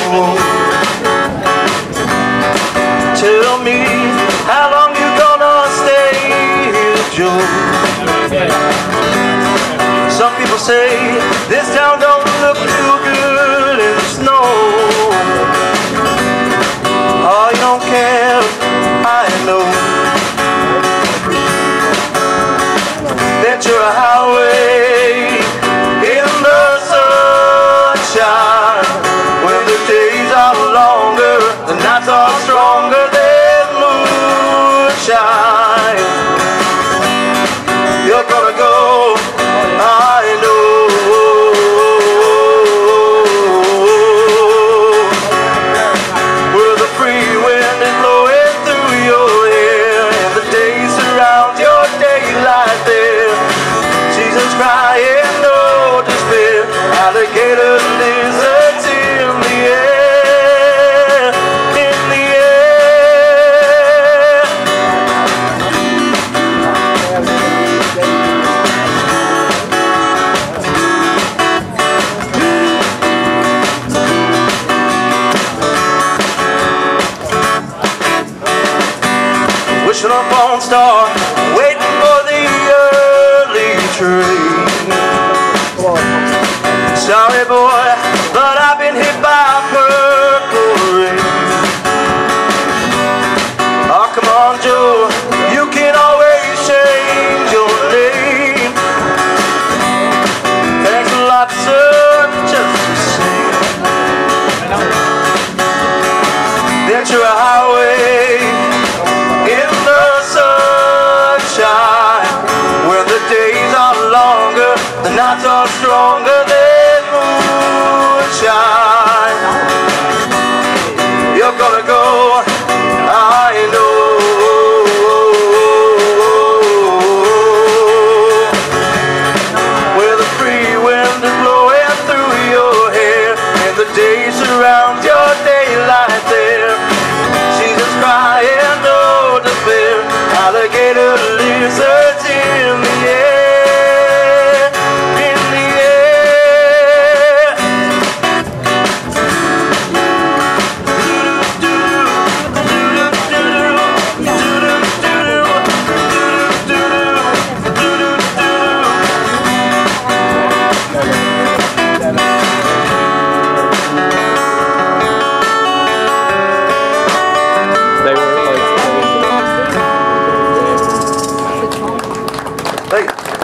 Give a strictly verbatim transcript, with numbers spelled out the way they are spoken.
Tell me, how long you gonna stay here, Joe? Some people say this town don't look too good in the snow. Oh, you don't care, I know. Ventura Highway in the sunshine. When the days are longer, the nights are stronger than moonshine. You're gonna go, I know. Where the free wind is blowing through your hair, and the day surrounds your daylight there. Jesus crying, no despair. Alligator lizards in the air, in the air. Wishing upon a star, waiting for the early train. Sorry boy, but I've been hit by purple rain. Oh, come on Joe, you can always change your name. Thanks a lot sir, just the same. Ventura Highway in the sunshine. When the days are longer, the nights are stronger than moonshine. You're gonna go, I know. Where the free wind is blowing through your hair, and the day surrounds your daylight there. Jesus crying, no despair. Alligator lizards in the air, in the air. They were like, Hey.